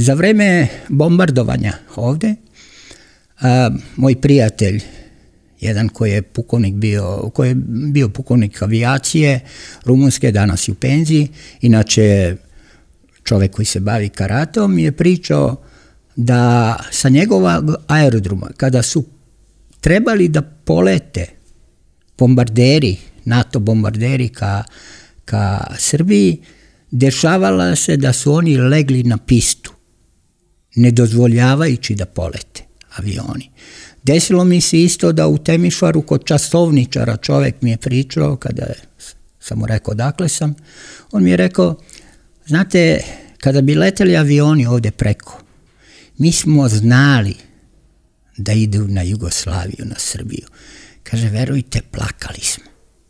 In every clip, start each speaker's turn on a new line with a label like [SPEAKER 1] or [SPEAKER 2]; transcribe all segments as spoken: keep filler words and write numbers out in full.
[SPEAKER 1] Za vreme bombardovanja ovde, a, moj prijatelj, jedan koji je pukovnik bio, koji je bio pukovnik avijacije, rumunske, danas je u penziji, inače čovek koji se bavi karatom, je pričao da sa njegova aerodroma, kada su trebali da polete bombarderi, NATO bombarderi ka, ka Srbiji, dešavala se da su oni legli na pistu, ne dozvoljavajući da polete avioni. Desilo mi se isto da u Temišvaru kod časovničara čovek mi je pričao, kada sam mu rekao dakle sam, on mi je rekao, znate, kada bi leteli avioni ovde preko, mi smo znali da idu na Jugoslaviju, na Srbiju. Kaže, verujte, plakali smo.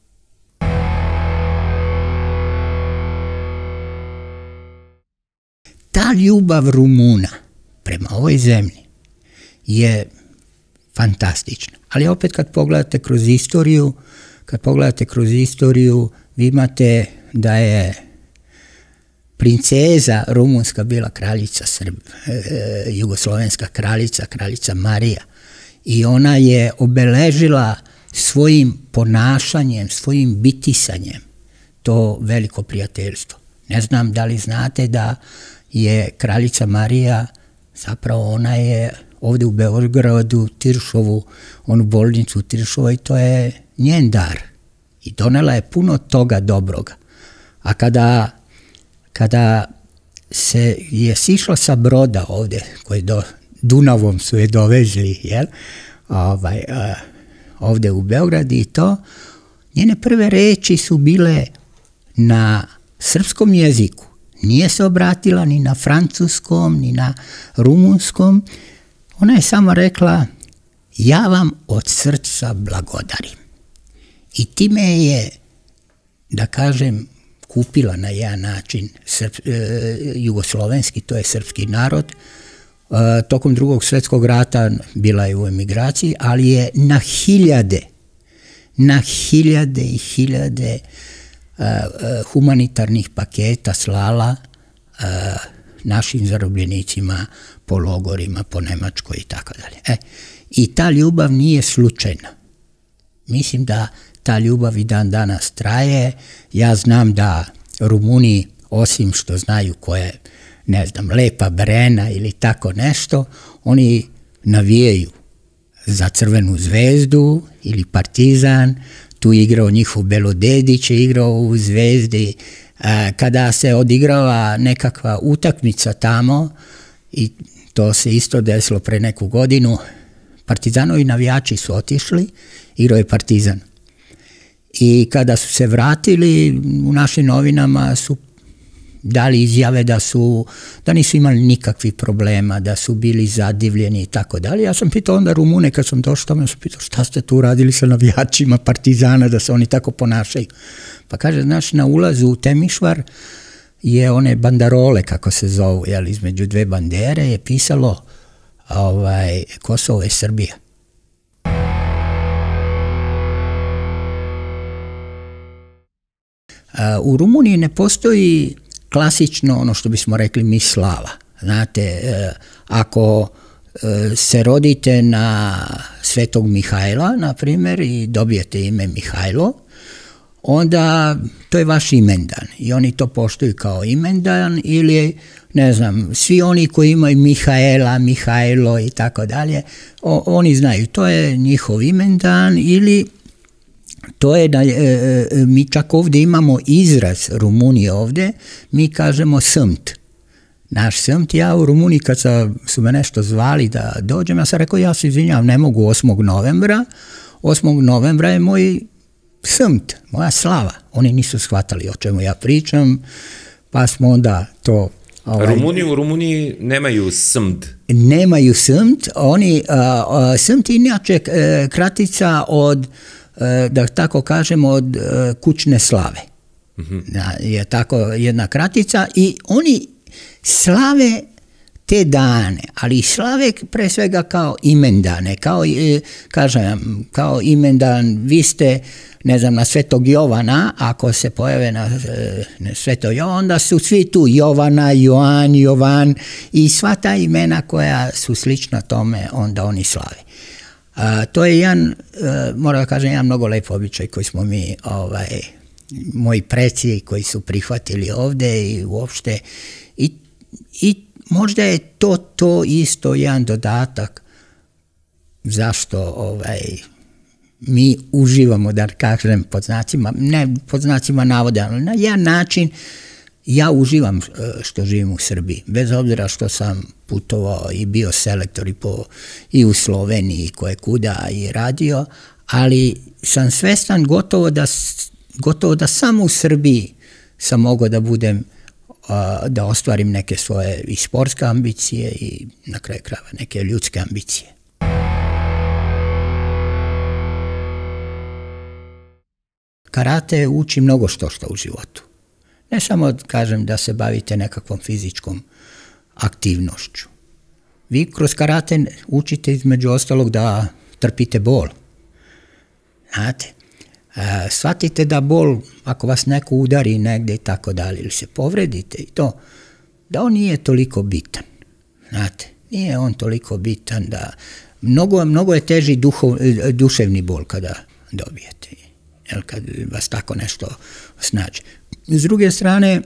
[SPEAKER 1] Ta ljubav Rumuna prema ovoj zemlji je fantastična. Ali opet kad pogledate kroz istoriju, kad pogledate kroz istoriju, vi imate da je princeza rumunska bila kraljica Srb, e, jugoslovenska kraljica, kraljica Marija. I ona je obeležila svojim ponašanjem, svojim bitisanjem to veliko prijateljstvo. Ne znam da li znate da je kraljica Marija, zapravo ona je ovde u Beogradu, Tiršovu, onu bolnicu u Tiršovoj, to je njen dar. I donela je puno toga dobroga. A kada, kada se je sišla sa broda ovde, koji do Dunavom su je dovezli, jel? Ovaj, a, ovde u Beograd i to, njene prve reči su bile na srpskom jeziku. Nije se obratila ni na francuskom, ni na rumunskom. Ona je samo rekla, ja vam od srca blagodarim. I time je, da kažem, kupila na jedan način srp, e, jugoslovenski, to je srpski narod. E, tokom drugog svjetskog rata bila je u emigraciji, ali je na hiljade, na hiljade i hiljade e, e, humanitarnih paketa slala e, našim zarobljenicima po logorima, po Nemačkoj i tako dalje. E, i ta ljubav nije slučajna. Mislim da ta ljubav i dan danas traje. Ja znam da Rumuni, osim što znaju ko je, ne znam, Lepa Brena ili tako nešto, oni navijaju za Crvenu zvezdu ili Partizan. Tu je igrao njihov Belodedić, je igrao u Zvezdi. Kada se odigrava nekakva utakmica tamo, i to se isto desilo pre neku godinu, Partizanovi navijači su otišli, igrao je Partizan. I kada su se vratili, u našim novinama su dali izjave da su, da nisu imali nikakvih problema, da su bili zadivljeni i tako dalje. Ja sam pitao onda Rumune, kad sam došao tamo, ja sam pitao šta ste tu radili sa navijačima Partizana, da se oni tako ponašaju. Pa kaže, znaš, na ulazu u Temišvar je one bandarole, kako se zovu, jel, između dve bandere je pisalo ovaj, Kosovo je Srbija. U Rumuniji ne postoji klasično ono što bismo rekli mi slava. Znate, ako se rodite na Svetog Mihajla, na primjer, i dobijete ime Mihajlo, onda to je vaš imendan i oni to poštuju kao imendan, ili ne znam, svi oni koji imaju Mihaela, Mihajlo i tako dalje, oni znaju, to je njihov imendan, ili to je da e, mi čak ovdje imamo izraz Rumunije ovdje, mi kažemo Sâmt. Naš Sâmt, ja u Rumuniji kad su me nešto zvali da dođem, ja sam rekao, ja se izvinjavam, ne mogu osmog novembra, osmog novembra je moj Sâmt, moja slava. Oni nisu shvatali o čemu ja pričam, pa smo onda to...
[SPEAKER 2] Ovaj, Rumuni u Rumuniji nemaju Sâmt.
[SPEAKER 1] Nemaju Sâmt, oni, a, a, Sâmt je inače kratica od, da tako kažem, od kućne slave. Mm-hmm. Je tako jedna kratica i oni slave te dane, ali slave pre svega kao imendane, kao, kažem, kao imendan, vi ste, ne znam, na Svetog Jovana, ako se pojave na, na Svetog Jovana, onda su svi tu Jovana, Joan, Jovan i sva ta imena koja su slična tome, onda oni slave. A, to je jedan, moram da kažem, jedan mnogo lep običaj koji smo mi, ovaj, moji preci koji su prihvatili ovde i uopšte, i, i možda je to to isto jedan dodatak zašto ovaj, mi uživamo, da kažem, pod znacima, ne pod znacima navoda, ali na jedan način ja uživam što živim u Srbiji, bez obzira što sam putovao i bio selektor i, po, i u Sloveniji i koje kuda i radio, ali sam svestan gotovo da, gotovo da samo u Srbiji sam mogao da budem, da ostvarim neke svoje i sportske ambicije i na kraju krajeva neke ljudske ambicije. Karate uči mnogo što što u životu. Ne samo, kažem, da se bavite nekakvom fizičkom aktivnošću. Vi kroz karate učite između ostalog da trpite bol. Znate, shvatite da bol, ako vas neko udari negde i tako dalje, ili se povredite i to, da on nije toliko bitan. Znate, nije on toliko bitan da, mnogo, mnogo je teži duhov, duševni bol kada dobijete, jel, kad vas tako nešto snađe. S druge strane,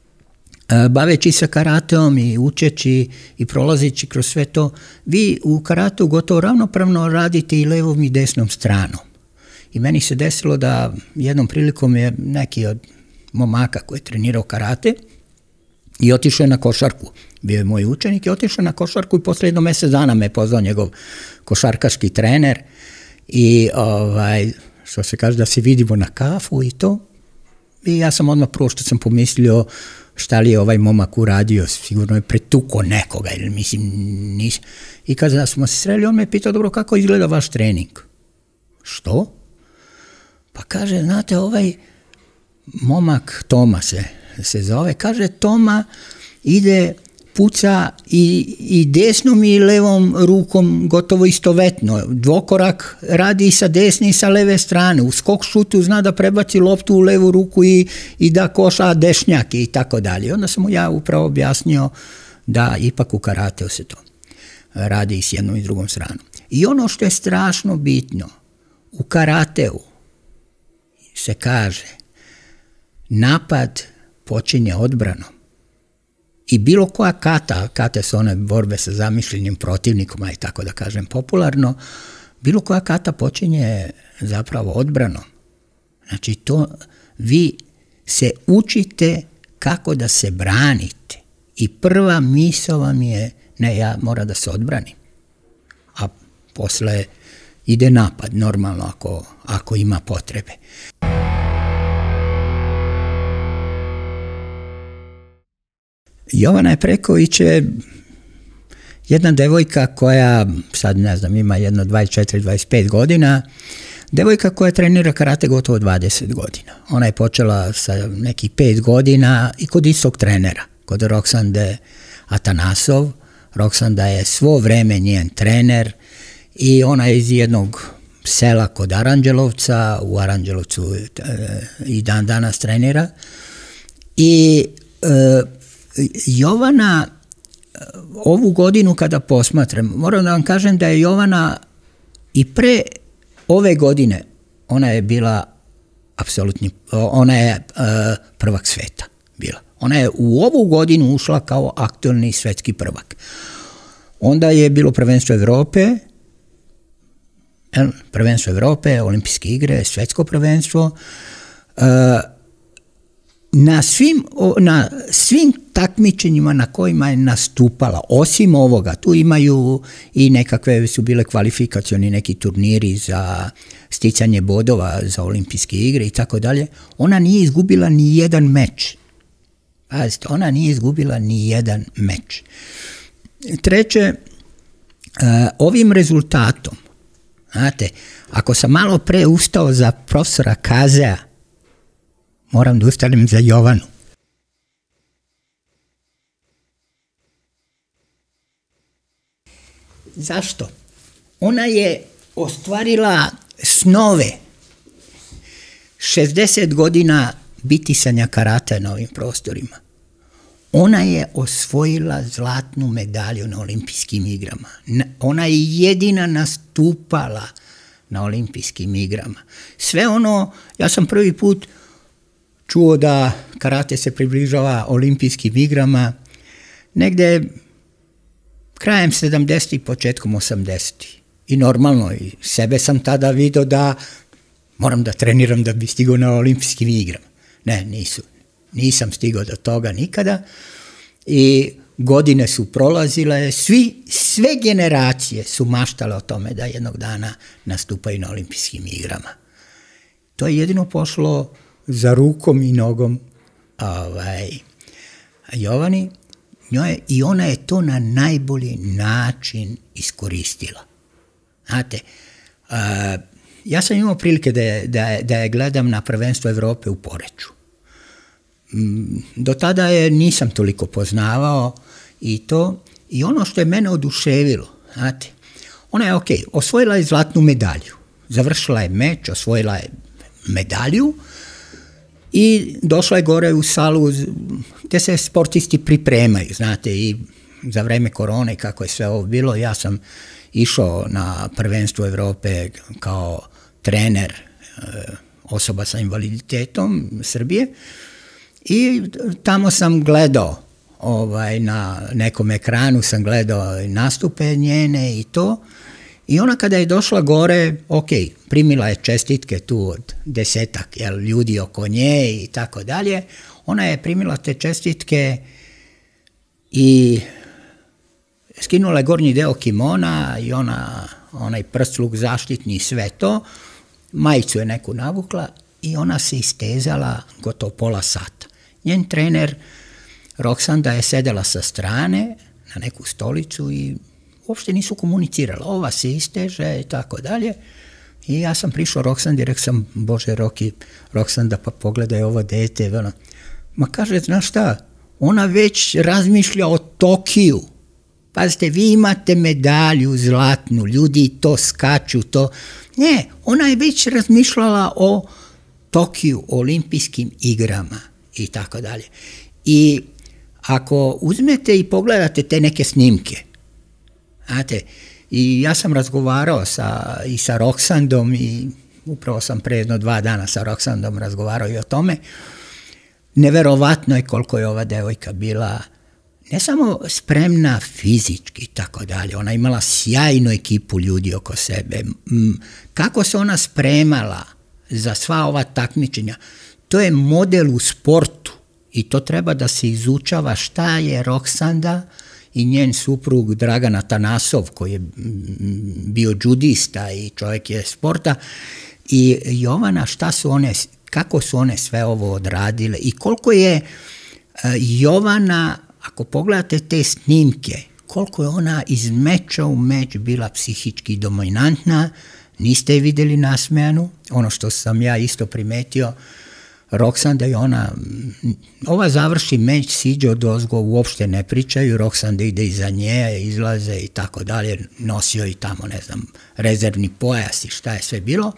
[SPEAKER 1] baveći se karateom i učeći i prolazeći kroz sve to, vi u karateu gotovo ravnopravno radite i levom i desnom stranom. I meni se desilo da jednom prilikom je neki od momaka koji je trenirao karate i otišao je na košarku. Bio je moj učenik i otišao na košarku i posle jedno mesec dana me je pozvao njegov košarkaški trener i ovaj, što se kaže da se vidimo na kafu i to. I ja sam odmah prvo što sam pomislio šta li je ovaj momak uradio, sigurno je pretuko nekoga ili mislim nis. I kada smo se sreli, on me je pitao, dobro, kako izgleda vaš trening? Što? Pa kaže, znate, ovaj momak, Toma se, se zove, kaže, Toma ide, puca i, i desnom i levom rukom gotovo istovetno. Dvokorak radi i sa desne i sa leve strane. U skok šutu zna da prebaci loptu u levu ruku i, i da koša dešnjake i tako dalje. Onda sam mu ja upravo objasnio da ipak u karateu se to radi i s jednom i drugom stranom. I ono što je strašno bitno, u karateu se kaže napad počinje odbranom. I bilo koja kata, kate su one borbe sa zamišljenim protivnikom, aj tako da kažem popularno, bilo koja kata počinje zapravo odbranom. Znači to vi se učite kako da se branite. I prva misao vam je, ne, ja moram da se odbranim. A posle ide napad, normalno ako, ako ima potrebe. Jovana Preković je jedna devojka koja, sad ne znam, ima jedno dvadeset četiri dvadeset pet godina, devojka koja trenira karate gotovo dvadeset godina. Ona je počela sa nekih pet godina i kod istog trenera, kod Roksande Atanasov. Roksanda je svo vreme njen trener i ona je iz jednog sela kod Aranđelovca, u Aranđelovcu i dan danas trenira. I e, Jovana, ovu godinu kada posmatram, moram da vam kažem da je Jovana i pre ove godine, ona je bila apsolutni, ona je uh, prvak sveta bila. Ona je u ovu godinu ušla kao aktuelni svetski prvak. Onda je bilo prvenstvo Evrope, prvenstvo Evrope, olimpijske igre, svetsko prvenstvo. Uh, Na svim, na svim takmičenjima na kojima je nastupala, osim ovoga, tu imaju i nekakve su bile kvalifikacioni neki turniri za sticanje bodova za olimpijske igre i tako dalje, ona nije izgubila ni jedan meč. Pazite, ona nije izgubila ni jedan meč. Treće, ovim rezultatom, znate, ako sam malo pre ustao za profesora Kazea, moram da ustanem za Jovanu. Zašto? Ona je ostvarila snove šezdeset godina bitisanja karate na ovim prostorima. Ona je osvojila zlatnu medalju na olimpijskim igrama. Ona je jedina nastupala na olimpijskim igrama. Sve ono, ja sam prvi put čuo da karate se približava olimpijskim igrama negde krajem sedamdesetih i početkom osamdesetih. I normalno, i sebe sam tada vidio da moram da treniram da bi stigao na olimpijskim igrama. Ne, nisu. Nisam stigao do toga nikada i godine su prolazile, svi, sve generacije su maštale o tome da jednog dana nastupaju na olimpijskim igrama. To je jedino pošlo za rukom i nogom ovaj, Jovani, njoj, i ona je to na najbolji način iskoristila. Znate, uh, ja sam imao prilike da je, da, je, da je gledam na prvenstvo Evrope u Poreču. Do tada je nisam toliko poznavao i to, i ono što je mene oduševilo, znate, ona je ok, osvojila je zlatnu medalju, završila je meč, osvojila je medalju i došla je gore u salu gde se sportisti pripremaju, znate, i za vreme korone kako je sve ovo bilo, ja sam išao na prvenstvo Evrope kao trener osoba sa invaliditetom Srbije i tamo sam gledao ovaj, na nekom ekranu sam gledao nastupe njene i to i ona kada je došla gore, ok, primila je čestitke tu od desetak jel, ljudi oko nje i tako dalje, ona je primila te čestitke i skinula je gornji deo kimona i ona, onaj prsluk zaštitni i sve to, majicu je neku navukla i ona se istezala gotovo pola sata. Njen trener Roksanda je sedela sa strane na neku stolicu i uopšte nisu komunicirala. Ova se isteže i tako dalje. I ja sam prišao Roksandi i rekao sam, Bože Roki, Roksanda, pa pogledaj ovo dete. Vela. Ma kaže, znaš šta, ona već razmišlja o Tokiju. Pazite, vi imate medalju zlatnu, ljudi to skaču, to... Ne, ona je već razmišljala o Tokiju, o olimpijskim igrama i tako dalje. I ako uzmete i pogledate te neke snimke, znate, i ja sam razgovarao sa, i sa Roksandom i upravo sam pre jedno dva dana sa Roksandom razgovarao i o tome, neverovatno je koliko je ova devojka bila ne samo spremna fizički i tako dalje, ona imala sjajnu ekipu ljudi oko sebe. Kako se ona spremala za sva ova takmičenja, to je model u sportu i to treba da se izučava šta je Roksanda i njen suprug Dragan Atanasov koji je bio džudista i čovjek je sporta i Jovana šta su one, kako su one sve ovo odradile i koliko je Jovana, ako pogledate te snimke, koliko je ona iz meča u meč bila psihički dominantna, niste je videli nasmejanu, ono što sam ja isto primetio, Roksanda i ona, ova završi meč, siđe od ozgo, uopšte ne pričaju, Roksanda ide iza nje, izlaze i tako dalje, nosio i tamo, ne znam, rezervni pojas i šta je sve bilo.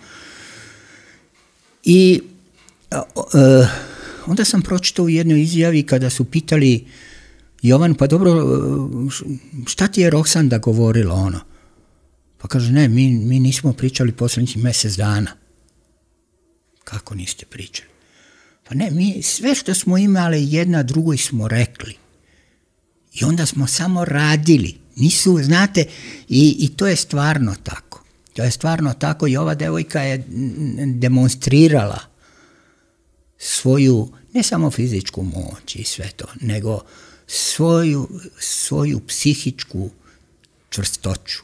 [SPEAKER 1] I uh, onda sam pročitao u jednoj izjavi kada su pitali Jovan, pa dobro, šta ti je Roksanda govorila ono? Pa kaže, ne, mi, mi nismo pričali poslednjih mesec dana. Kako niste pričali? Pa ne, mi sve što smo imali jedna drugoj smo rekli. I onda smo samo radili. Nisu, znate, i, i to je stvarno tako. To je stvarno tako i ova devojka je demonstrirala svoju, ne samo fizičku moć i sve to, nego svoju, svoju psihičku čvrstoću.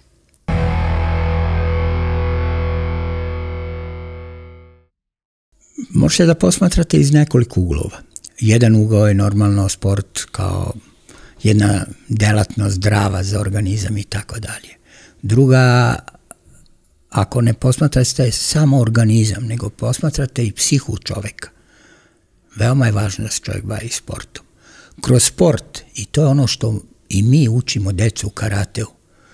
[SPEAKER 1] Možete da posmatrate iz nekoliko uglova. Jedan ugao je normalno sport kao jedna delatnost zdrava za organizam i tako dalje. Druga, ako ne posmatrate samo organizam, nego posmatrate i psihu čoveka, veoma je važno da se čovjek bavi sportom. Kroz sport, i to je ono što i mi učimo decu u karateu,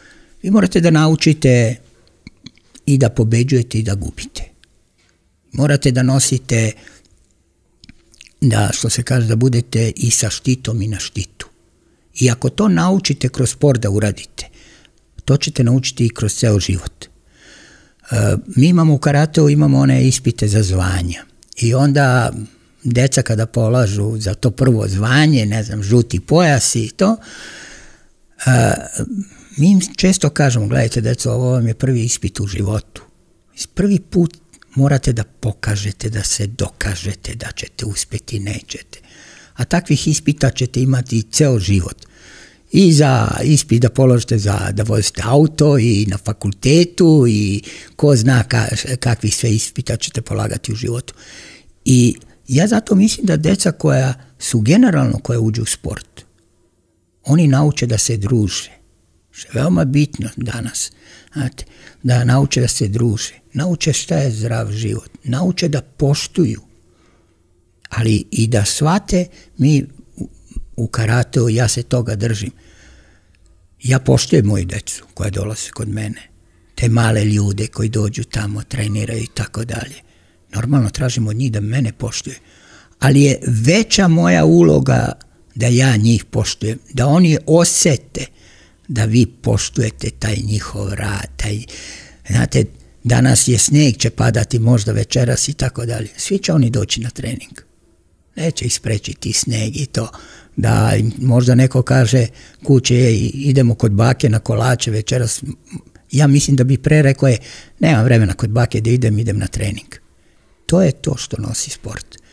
[SPEAKER 1] Vi morate da naučite i da pobeđujete i da gubite. Morate da nosite, da, što se kaže, da budete i sa štitom i na štitu. I ako to naučite kroz sport da uradite, to ćete naučiti i kroz ceo život. E, mi imamo u karateu, imamo one ispite za zvanja. I onda deca kada polažu za to prvo zvanje, ne znam, žuti pojas i to, e, mi im često kažemo, gledajte deco, ovo vam je prvi ispit u životu. Prvi put morate da pokažete, da se dokažete da ćete uspjeti, nećete. A takvih ispita ćete imati ceo život. I za ispit da položite za da vozite auto i na fakultetu i ko zna ka, kakvih sve ispita ćete polagati u životu. I ja zato mislim da deca koja su generalno, koja uđu u sport, oni nauče da se druže. Što je veoma bitno danas. Znate, da nauče da se druže. Nauče šta je zdrav život. Nauče da poštuju. Ali i da shvate, mi u karateu, ja se toga držim. Ja poštujem moju decu koja dolaze kod mene. Te male ljude koji dođu tamo, treniraju i tako dalje. Normalno tražim od njih da mene poštuje. Ali je veća moja uloga da ja njih poštujem. Da oni osete da vi poštujete taj njihov rad. Taj, znate, danas je sneg, će padati možda večeras i tako dalje. Svi će oni doći na trening. Neće isprečiti sneg i to. Da možda neko kaže kuće, idemo kod bake na kolače večeras. Ja mislim da bi pre rekao je, nemam vremena kod bake da idem, idem na trening. To je to što nosi sport.